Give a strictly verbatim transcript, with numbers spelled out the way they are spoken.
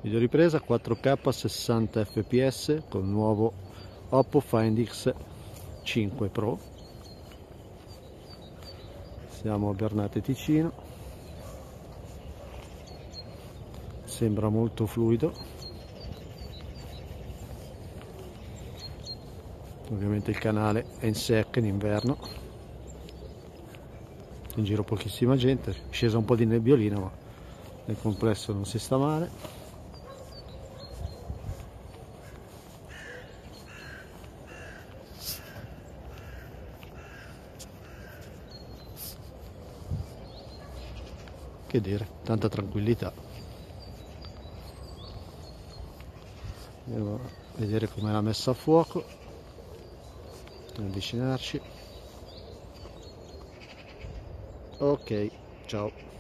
Video ripresa quattro K sessanta fps con il nuovo Oppo Find X cinque Pro. Siamo a Bernate Ticino, sembra molto fluido. Ovviamente il canale è in sec in inverno, in giro pochissima gente, è scesa un po' di nebbiolina ma nel complesso non si sta male. Che dire, tanta tranquillità. Andiamo a vedere com'è la messa a fuoco, avvicinarci. Ok, ciao.